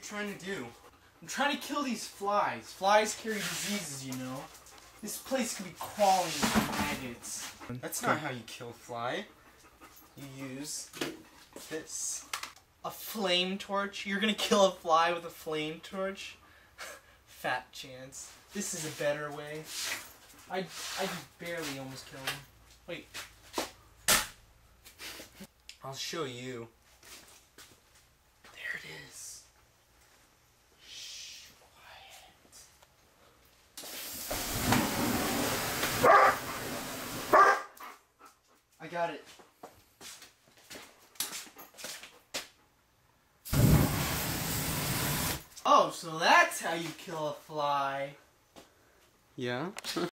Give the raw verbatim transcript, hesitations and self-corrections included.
trying to do? I'm trying to kill these flies. Flies carry diseases, you know. This place could be crawling with maggots. That's not how you kill fly. You use this. A flame torch? You're gonna kill a fly with a flame torch? Fat chance. This is a better way. I I just barely almost killed him. Wait. I'll show you. There it is. Shh, quiet. I got it. Oh, so that's how you kill a fly. Yeah?